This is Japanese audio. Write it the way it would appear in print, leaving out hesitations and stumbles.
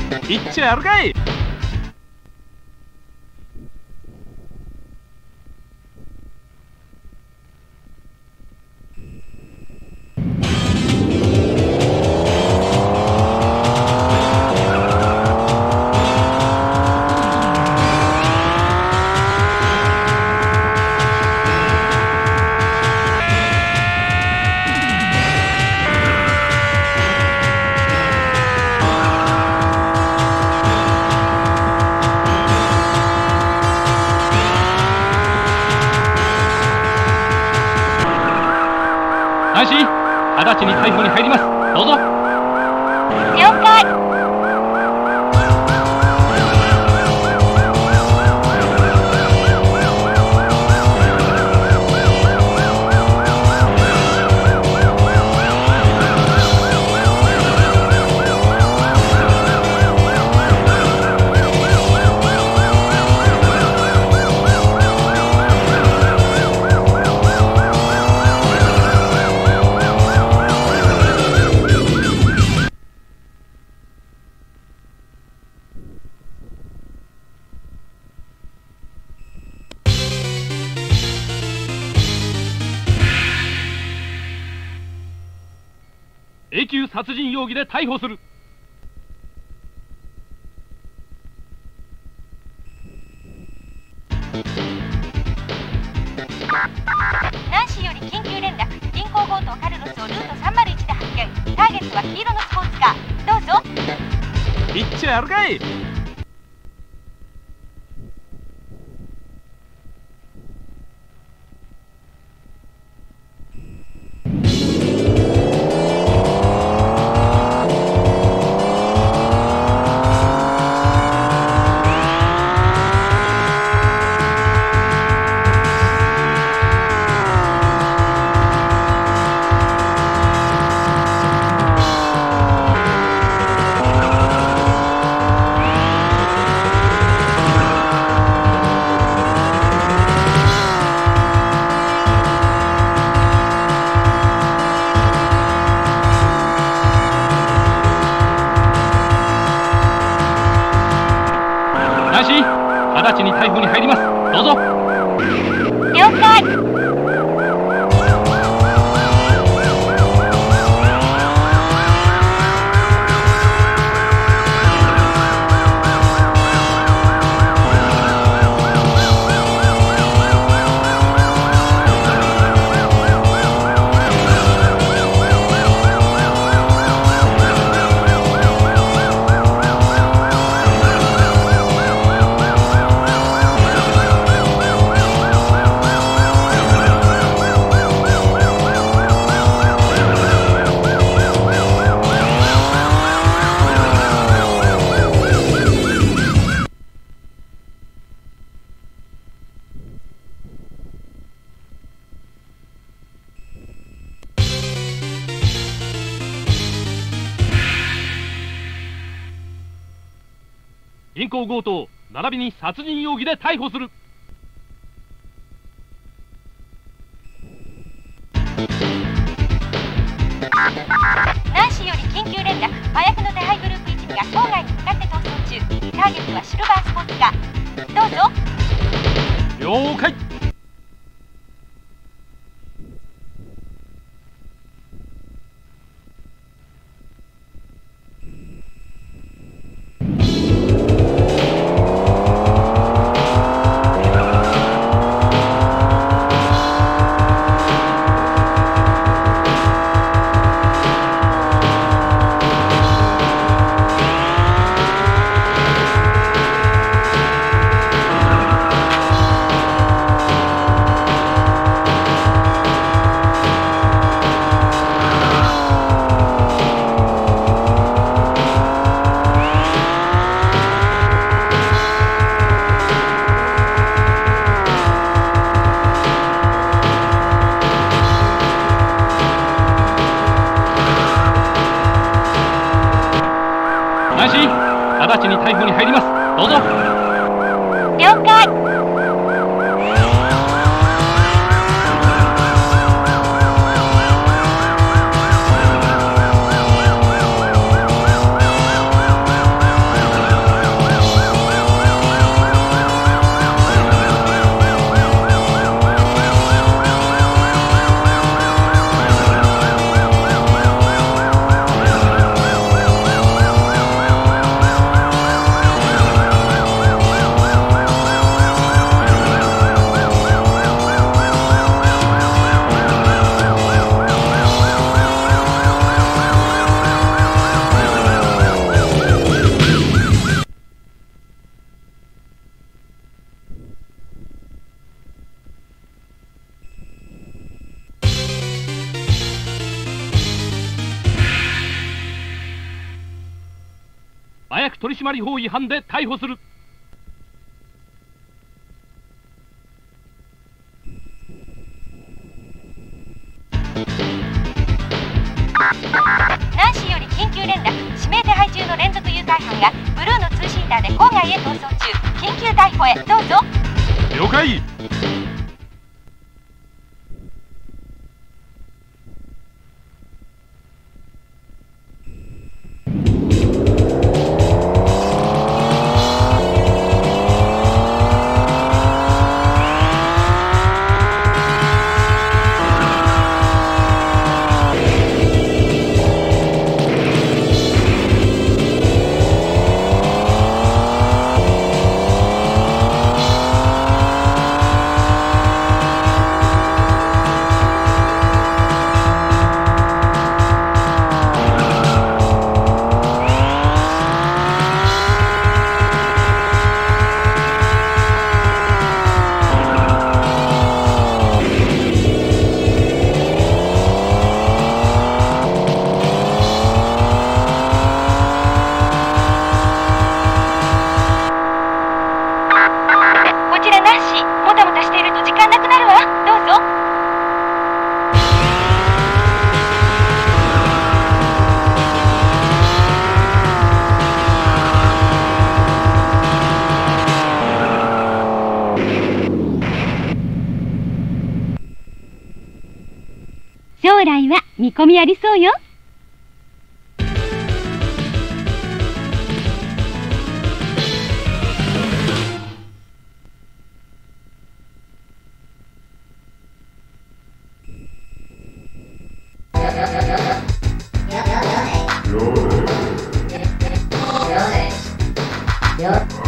行っちゃやるかい。 安心、直ちに逮捕に入ります。どうぞ。 了解。 永久殺人容疑で逮捕する。 ナンシーより緊急連絡。銀行強盗カルロスをルート301で発見。ターゲットは黄色のスポーツカー。どうぞ。 行っちゃやるかい。 安心、直ちに逮捕に入ります。どうぞ。 了解。 銀行強盗並びに殺人容疑で逮捕する。 ナンシーより緊急連絡。麻薬の手配グループ1が郊外に向かって逃走中。ターゲットはシルバースポーツカー。どうぞ。 了解。安心、直ちに逮捕に入ります。どうぞ。 了解。 麻薬取締法違反で逮捕する。 ナンシーより緊急連絡。指名手配中の連続誘拐犯がブルーのツーシーターで郊外へ逃走中。緊急逮捕へどうぞ。 了解。 将来は見込みありそうよ。 よ